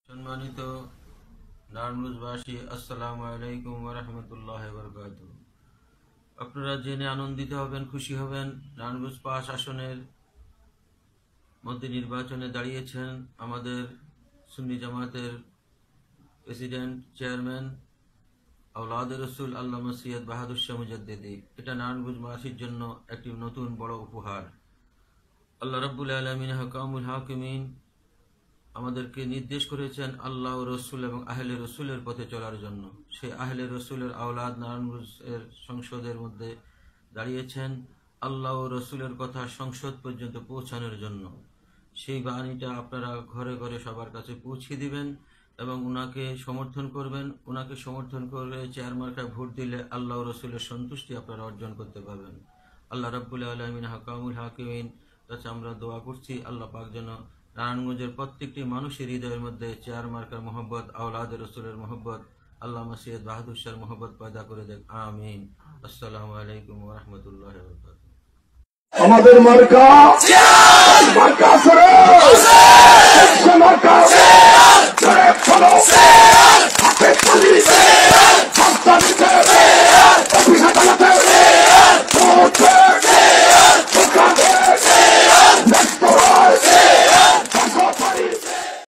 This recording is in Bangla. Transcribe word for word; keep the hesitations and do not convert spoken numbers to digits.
সম্মানিত নারায়ণগঞ্জবাসী, আসসালামু আলাইকুম ওয়া রাহমাতুল্লাহি ওয়া বারাকাতুহু। আপনারা জেনে আনন্দিত হবেন, খুশি হবেন, নারায়ণগঞ্জ পাঁচ আসনের মধ্যে নির্বাচনে দাঁড়িয়েছেন আমাদের সুন্নি জামাতের প্রেসিডেন্ট, চেয়ারম্যান, আওলাদে রসুল আল্লামা সৈয়দ বাহাদুর শাহ মুজাদ্দিদি। এটা নারায়ণগঞ্জবাসীর জন্য একটি নতুন বড় উপহার। আল্লাহ রাব্বুল আলামিন হকামুল হাকিমিন আমাদেরকে নির্দেশ করেছেন আল্লাহ ও রসুল এবং আহলে রসুলের পথে চলার জন্য। সেই আহলে রসুলের আওলাদ নারায়ণগঞ্জের সংসদের মধ্যে দাঁড়িয়েছেন আল্লাহ ও রসুলের কথা সংসদ পর্যন্ত পৌঁছানোর জন্য। সেই বাণীটা আপনারা ঘরে ঘরে সবার কাছে পৌঁছে দিবেন এবং উনাকে সমর্থন করবেন। উনাকে সমর্থন করে চেয়ার মার্কায় ভোট দিলে আল্লাহ ও রসুলের সন্তুষ্টি আপনারা অর্জন করতে পারবেন। আল্লাহ রাব্বুল আলামিন হকামুল হাকিমিন কাছে আমরা দোয়া করছি, আল্লাহ পাক যেন নারায়ণগঞ্জের প্রত্যেকটি মানুষের হৃদয়ের মধ্যে চেয়ার মার্কার মোহব্বত, আওলাদে রসুলের মোহব্বত, আল্লামা সৈয়দ বাহাদুর শাহর মোহব্বত পয়দা করে দেখ। আমিন। আসসালামু আলাইকুম ওয়া রাহমাতুল্লাহি ওয়া বারাকাতুহু। আমাদের মার্কা মার্কা